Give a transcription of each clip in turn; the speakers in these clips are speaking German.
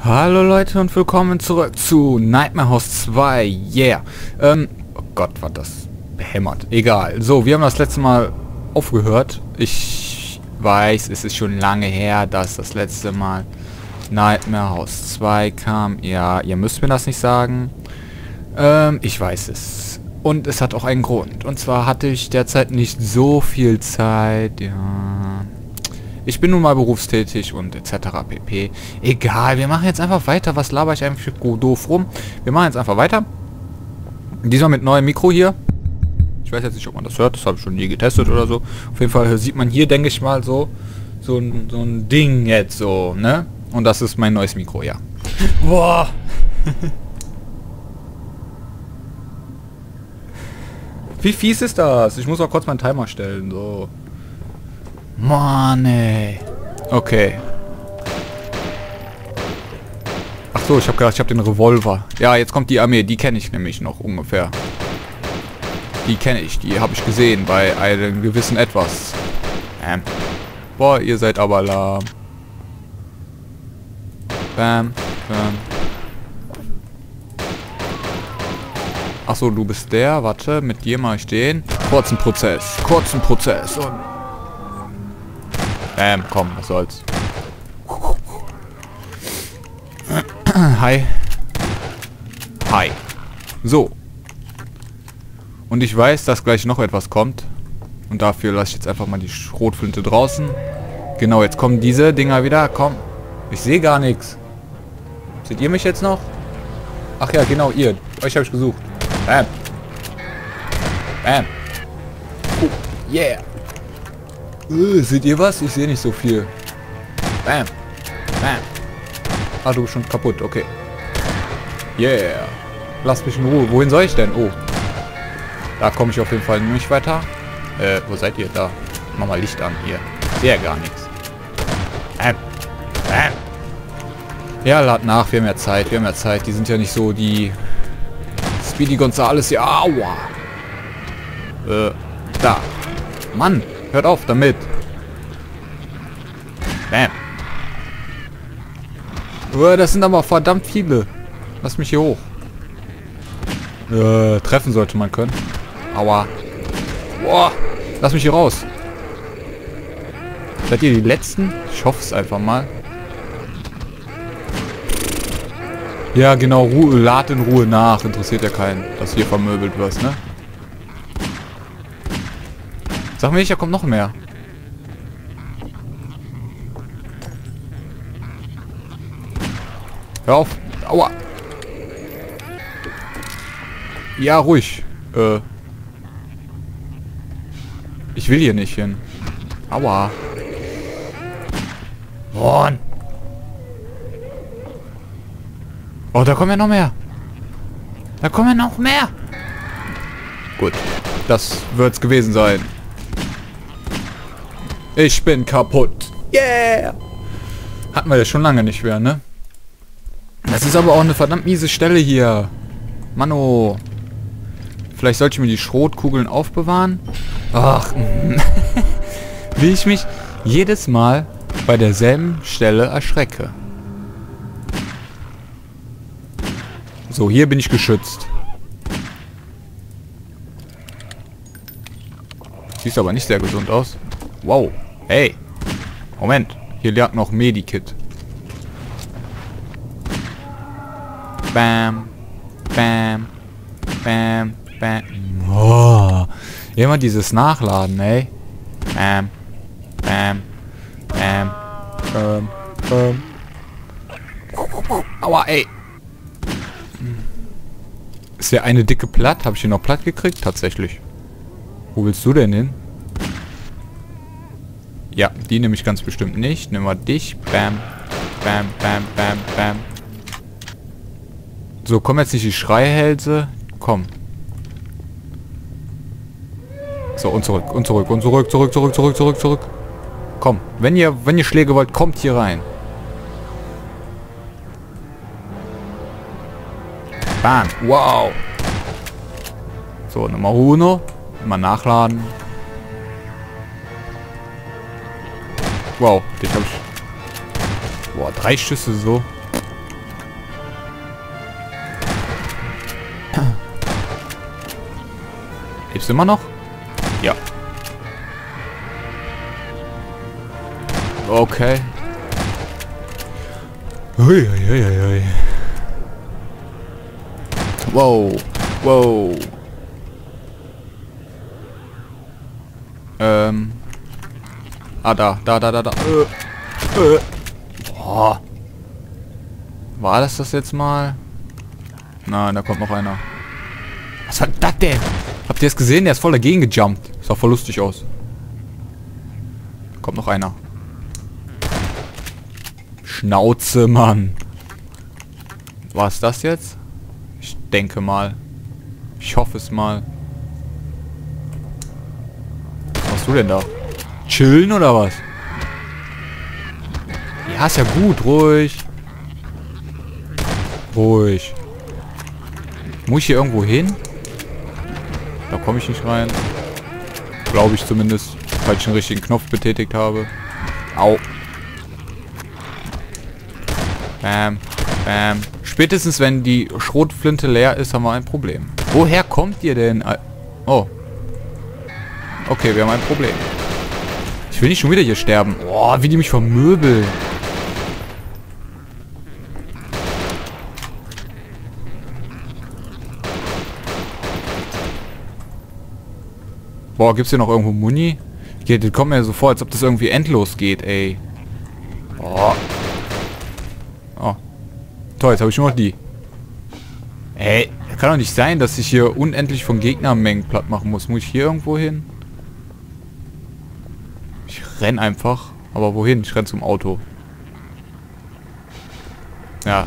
Hallo Leute und willkommen zurück zu Nightmare House 2. Yeah. Oh Gott, war das behämmert. Egal. So, wir haben das letzte Mal aufgehört. Ich weiß, es ist schon lange her, dass das letzte Mal Nightmare House 2 kam. Ja, ihr müsst mir das nicht sagen. Ich weiß es. Und es hat auch einen Grund. Und zwar hatte ich derzeit nicht so viel Zeit. Ja... Ich bin nun mal berufstätig und etc. pp. Egal, wir machen jetzt einfach weiter. Was laber ich eigentlich doof rum? Wir machen jetzt einfach weiter. Diesmal mit neuem Mikro hier. Ich weiß jetzt nicht, ob man das hört. Das habe ich schon nie getestet oder so. Auf jeden Fall sieht man hier, denke ich mal, so ein Ding jetzt so, ne? Und das ist mein neues Mikro, ja. Boah. Wie fies ist das? Ich muss auch kurz meinen Timer stellen, so. Mann, ey. Okay. Ach so, ich habe gedacht, ich habe den Revolver. Ja, jetzt kommt die Armee. Die kenne ich nämlich noch ungefähr. Die kenne ich. Die habe ich gesehen bei einem gewissen Etwas. Boah, ihr seid aber lahm. Bam, bam. Ach so, du bist der. Warte, mit dir mache ich den. Kurzen Prozess. Kurzen Prozess. Und komm, was soll's. Hi. Hi. So. Und ich weiß, dass gleich noch etwas kommt. Und dafür lasse ich jetzt einfach mal die Schrotflinte draußen. Genau, jetzt kommen diese Dinger wieder. Komm. Ich sehe gar nichts. Seht ihr mich jetzt noch? Ach ja, genau, ihr. Euch habe ich gesucht. Bam. Bam. Oh, yeah. Seht ihr was? Ich sehe nicht so viel. Bam. Bam. Ah, du bist schon kaputt. Okay. Yeah. Lass mich in Ruhe. Wohin soll ich denn? Oh. Da komme ich auf jeden Fall nicht weiter. Wo seid ihr? Da. Mach mal Licht an hier. Ich sehe ja gar nichts. Bam. Bam. Ja, lad nach. Wir haben ja Zeit. Wir haben ja Zeit. Die sind ja nicht so die Speedy Gonzales hier. Aua. Da. Mann. Hört auf damit. Bam. Das sind aber verdammt viele. Lass mich hier hoch. Treffen sollte man können. Aua. Boah. Lass mich hier raus. Seid ihr die Letzten? Ich hoffe es einfach mal. Ja, genau. Lad in Ruhe nach. Interessiert ja keinen, dass hier vermöbelt wirst, ne? Sag mir nicht, da kommt noch mehr. Hör auf. Aua. Ja, ruhig. Ich will hier nicht hin. Aua. Mann. Oh, da kommen ja noch mehr. Da kommen ja noch mehr. Gut. Das wird's gewesen sein. Ich bin kaputt. Yeah! Hatten wir ja schon lange nicht mehr, ne? Das ist aber auch eine verdammt miese Stelle hier. Mano. Vielleicht sollte ich mir die Schrotkugeln aufbewahren. Ach. Wie ich mich jedes Mal bei derselben Stelle erschrecke. So, hier bin ich geschützt. Sieht aber nicht sehr gesund aus. Wow. Hey. Moment. Hier lag noch Medikit. Bam. Bam. Bam. Bam. Oh. Immer dieses Nachladen, ey. Bam. Bam. Bam. Aua, ey. Ist der eine dicke platt? Habe ich ihn noch platt gekriegt? Tatsächlich. Wo willst du denn hin? Ja, die nehme ich ganz bestimmt nicht. Nehmen wir dich. Bam. Bam, bam, bam, bam. So, kommen jetzt nicht die Schreihälse. Komm. So, und zurück, und zurück, und zurück, zurück. Komm, wenn ihr Schläge wollt, kommt hier rein. Bam. Wow. So, Nummer 1. Mal nachladen. Wow, den habe ich... Boah, 3 Schüsse so. Lebst du immer noch? Ja. Okay. Hui, hui, hui, hui. Wow. Wow. Da. Boah. War das jetzt mal? Nein, da kommt noch einer. Was war das denn? Habt ihr das gesehen? Der ist voll dagegen gejumpt. Sah voll lustig aus. Kommt noch einer. Schnauze, Mann. War es das jetzt? Ich denke mal. Ich hoffe es mal. Was machst du denn da? Chillen oder was? Ja, ist ja gut. Ruhig. Ruhig. Muss ich hier irgendwo hin? Da komme ich nicht rein. Glaube ich zumindest. Falls ich den richtigen Knopf betätigt habe. Au. Bam. Bam. Spätestens wenn die Schrotflinte leer ist, haben wir ein Problem. Woher kommt ihr denn? Oh. Okay, wir haben ein Problem. Ich will nicht schon wieder hier sterben. Oh, wie die mich vermöbeln. Boah, gibt's hier noch irgendwo Muni? Die kommen mir so vor, als ob das irgendwie endlos geht, ey. Oh. Oh. Toll, jetzt habe ich nur noch die. Ey, kann doch nicht sein, dass ich hier unendlich von Gegnermengen platt machen muss. Muss ich hier irgendwo hin? Ich renn einfach. Aber wohin? Ich renn zum Auto. Ja.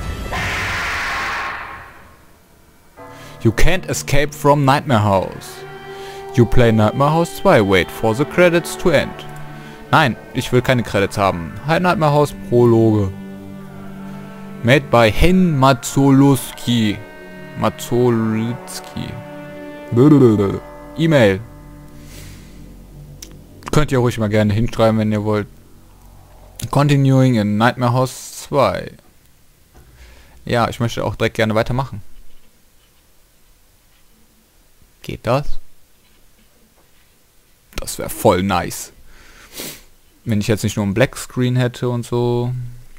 You can't escape from Nightmare House. You play Nightmare House 2. Wait for the credits to end. Nein, ich will keine Credits haben. Nightmare House Prologe. Made by Hen Matzolowski. E-Mail. Könnt ihr ruhig mal gerne hinschreiben, wenn ihr wollt. Continuing in Nightmare House 2. Ja, ich möchte auch direkt gerne weitermachen. Geht das? Das wäre voll nice. Wenn ich jetzt nicht nur einen Black Screen hätte und so.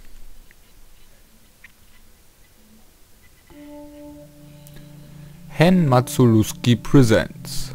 Hen Matzolowski presents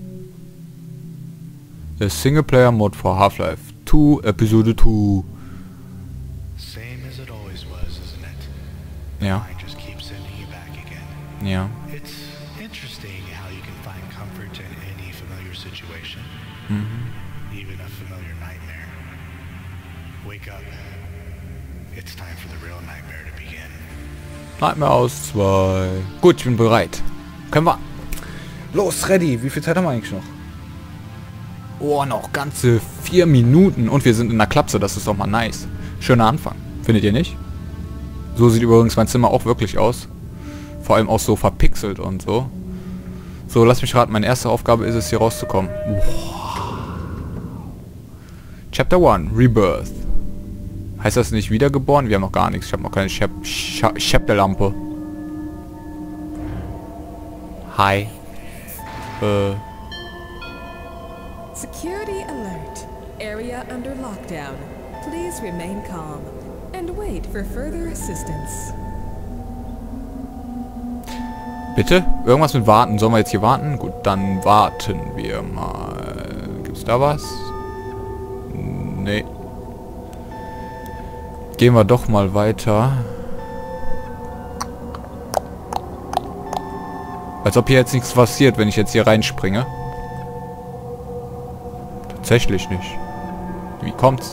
a single-player mod for Half-Life 2 Episode 2. Same as it always was, isn't it? Ja. Mind just keeps sending you back again. Ja. It's interesting how you can find comfort in any familiar situation, even a familiar nightmare. Wake up. It's time for the real nightmare to begin. Nightmare House 2. Gut, ich bin bereit. Können wir. Los, ready. Wie viel Zeit haben wir eigentlich noch? Oh, noch ganze 4 Minuten. Und wir sind in der Klapse. Das ist doch mal nice. Schöner Anfang. Findet ihr nicht? So sieht übrigens mein Zimmer auch wirklich aus. Vor allem auch so verpixelt und so. So, lass mich raten. Meine erste Aufgabe ist es, hier rauszukommen. Wow. Chapter 1. Rebirth. Heißt das nicht wiedergeboren? Wir haben noch gar nichts. Ich habe noch keine Chapterlampe. Hi. Security alert. Area under lockdown. Please remain calm and wait for further assistance. Bitte? Irgendwas mit warten. Sollen wir jetzt hier warten? Gut, dann warten wir mal. Gibt's da was? Nee. Gehen wir doch mal weiter. Als ob hier jetzt nichts passiert, wenn ich jetzt hier reinspringe. Tatsächlich nicht. Wie kommt's?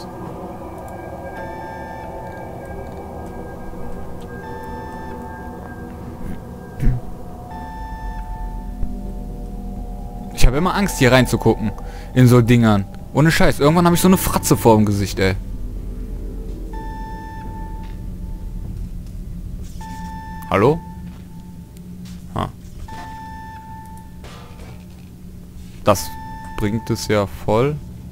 Ich habe immer Angst, hier reinzugucken. In so Dingern. Ohne Scheiß. Irgendwann habe ich so eine Fratze vor dem Gesicht, ey. Hallo? Ha. Das bringt es ja voll.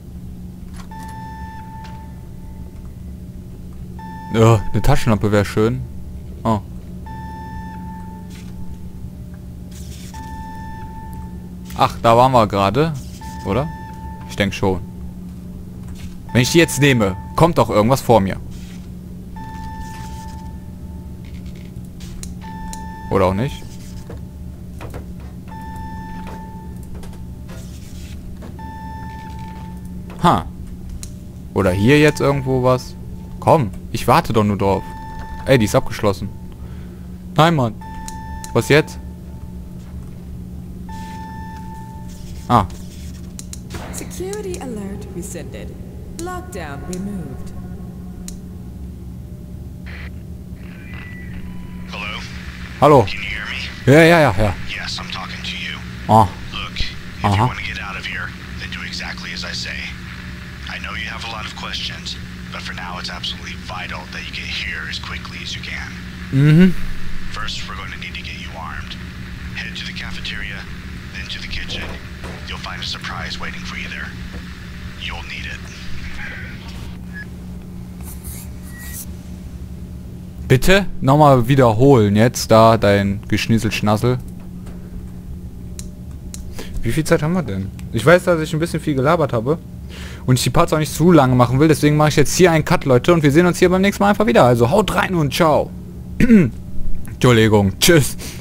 Ja, eine Taschenlampe wäre schön. Oh. Ach, da waren wir gerade. Oder? Ich denke schon. Wenn ich die jetzt nehme, kommt doch irgendwas vor mir. Oder auch nicht. Ha. Oder hier jetzt irgendwo was. Komm, ich warte doch nur drauf. Ey, die ist abgeschlossen. Nein, Mann. Was jetzt? Ah. Security alert rescinded. Lockdown removed. Hello? Hallo. Can you hear me? Ja. Yes, I'm talking to you. Ah. Look, if you want to get out of here, then do exactly as I say. I know you have a lot of questions, but for now it's absolutely vital that you get here as quickly as you can. Mhm. First, we're going to need to get you armed. Head to the cafeteria, then to the kitchen. You'll find a surprise waiting for you there. You'll need it. Bitte? Nochmal wiederholen jetzt, da dein Geschnieselschnassel. Wie viel Zeit haben wir denn? Ich weiß, dass ich ein bisschen viel gelabert habe. Und ich die Parts auch nicht zu lange machen will. Deswegen mache ich jetzt hier einen Cut, Leute. Und wir sehen uns hier beim nächsten Mal einfach wieder. Also haut rein und ciao. Entschuldigung. Tschüss.